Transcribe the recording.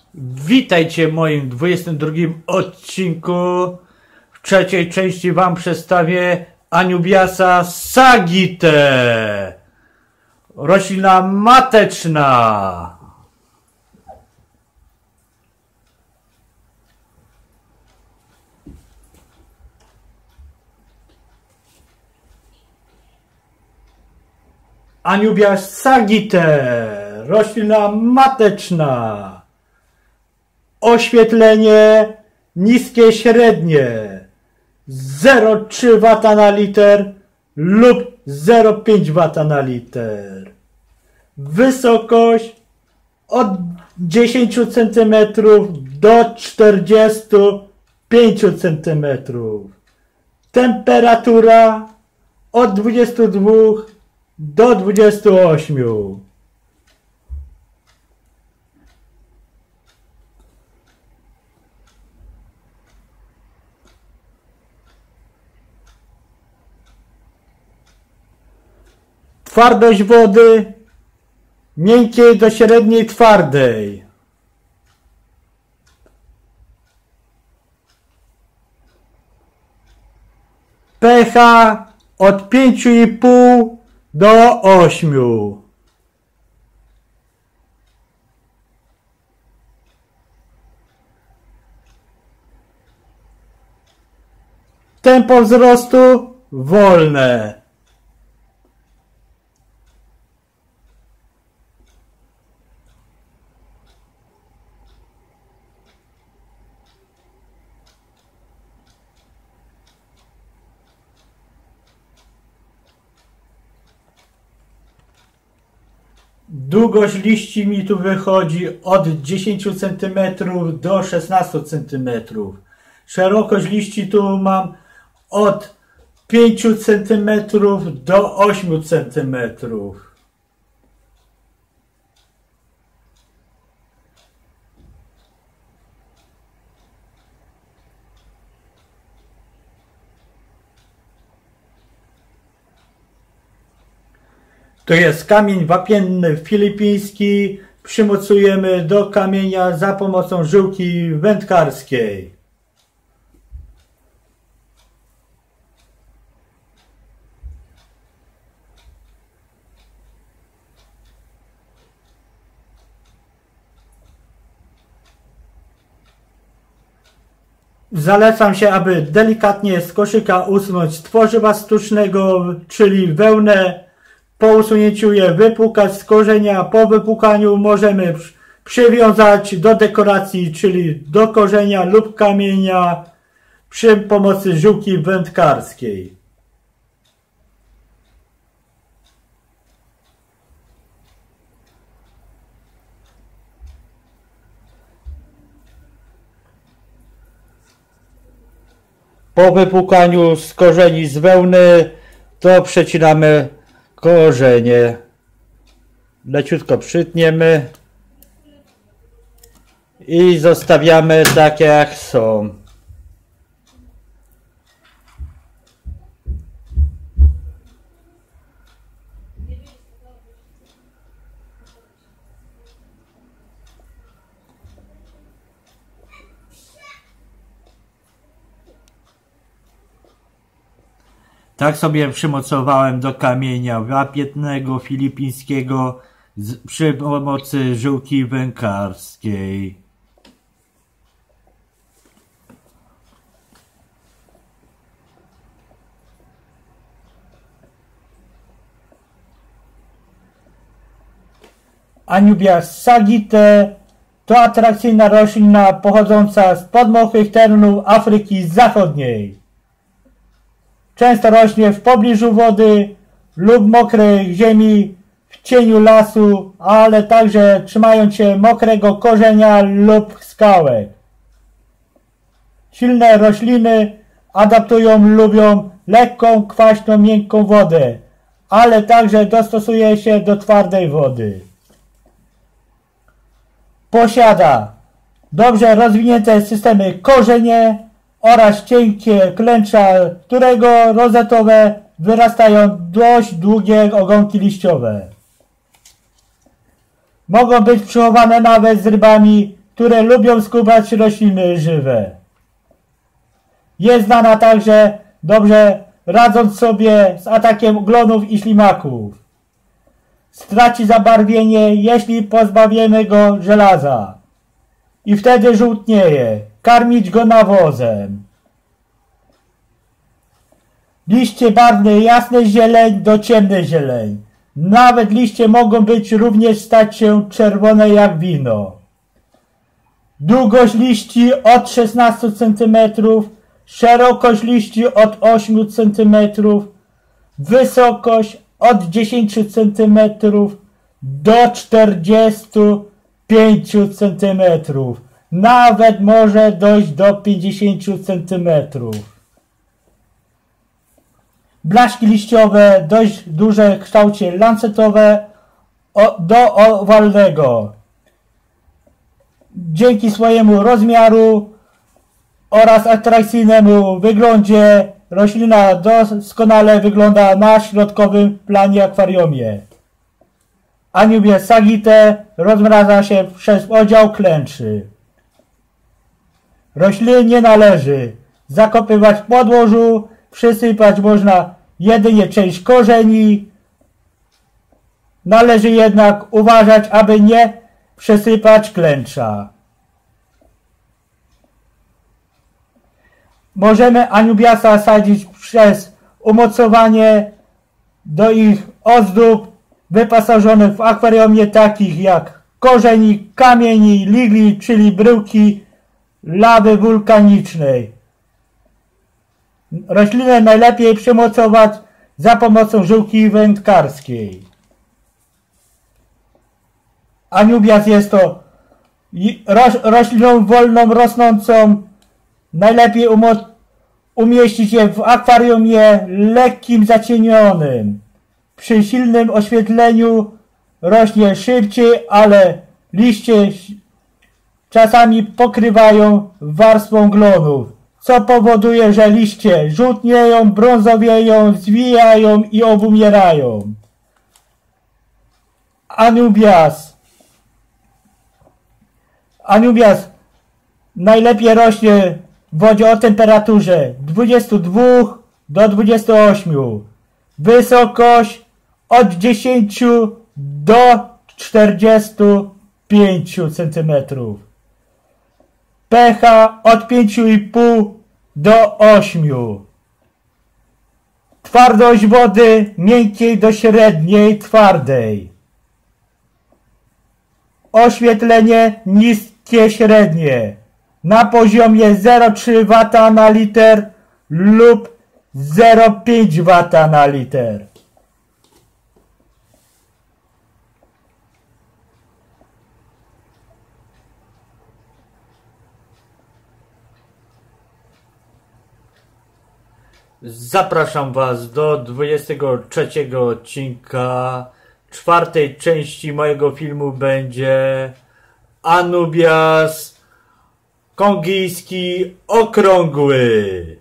Witajcie w moim 22 odcinku. W trzeciej części wam przedstawię Anubiasa sagittae. Roślina mateczna. Anubias sagittae. Roślina mateczna. Oświetlenie niskie, średnie 0,3 W na liter lub 0,5 W na liter. Wysokość od 10 cm do 45 cm. Temperatura od 22 do 28. Twardość wody miękkiej do średniej twardej. pH od 5,5 do 8. Tempo wzrostu wolne. Długość liści mi tu wychodzi od 10 cm do 16 cm. Szerokość liści tu mam od 5 cm do 8 cm. To jest kamień wapienny filipiński. Przymocujemy do kamienia za pomocą żyłki wędkarskiej. Zalecam się, aby delikatnie z koszyka usunąć tworzywa sztucznego, czyli wełnę. Po usunięciu je wypłukać z korzenia. Po wypłukaniu możemy przywiązać do dekoracji, czyli do korzenia lub kamienia przy pomocy żyłki wędkarskiej. Po wypłukaniu z korzeni z wełny to przecinamy korzenie. Leciutko przytniemy i zostawiamy tak jak są. Tak sobie przymocowałem do kamienia wapiennego filipińskiego przy pomocy żyłki wędkarskiej. Anubias sagittae to atrakcyjna roślina pochodząca z podmokłych terenów Afryki Zachodniej. Często rośnie w pobliżu wody lub mokrej ziemi, w cieniu lasu, ale także trzymając się mokrego korzenia lub skałek. Silne rośliny lubią lekką, kwaśną, miękką wodę, ale także dostosuje się do twardej wody. Posiada dobrze rozwinięte systemy korzenie oraz cienkie klęcza, którego rozetowe wyrastają dość długie ogonki liściowe. Mogą być przechowane nawet z rybami, które lubią skubać rośliny żywe. Jest znana także dobrze radząc sobie z atakiem glonów i ślimaków. Straci zabarwienie, jeśli pozbawiemy go żelaza. I wtedy żółtnieje. Karmić go nawozem. Liście barwne jasny zieleń do ciemny zieleń. Nawet liście mogą być również stać się czerwone jak wino. Długość liści od 16 cm, szerokość liści od 8 cm, wysokość od 10 cm do 45 cm. Nawet może dojść do 50 cm. Blaszki liściowe dość duże w kształcie lancetowe do owalnego. Dzięki swojemu rozmiaru oraz atrakcyjnemu wyglądzie roślina doskonale wygląda na środkowym planie akwariumie. Anubias sagittae rozmraża się przez podział klęczy. Rośliny nie należy zakopywać w podłożu, przysypać można jedynie część korzeni. Należy jednak uważać, aby nie przesypać klęcza. Możemy anubiasa sadzić przez umocowanie do ich ozdób wyposażonych w akwariumie takich jak korzeni, kamieni, ligli, czyli bryłki lawy wulkanicznej. Roślinę najlepiej przymocować za pomocą żyłki wędkarskiej. Anubias jest to rośliną wolną rosnącą. Najlepiej umieścić je w akwariumie lekkim zacienionym. Przy silnym oświetleniu rośnie szybciej, ale liście czasami pokrywają warstwą glonów, co powoduje, że liście żółtnieją, brązowieją, zwijają i obumierają. Anubias najlepiej rośnie w wodzie o temperaturze 22 do 28. Wysokość od 10 do 45 cm. pH od 5,5 do 8. Twardość wody miękkiej do średniej twardej. Oświetlenie niskie średnie na poziomie 0,3 W na liter lub 0,5 W na liter. Zapraszam Was do 23 odcinka. Czwartej części mojego filmu będzie Anubias kongijski okrągły.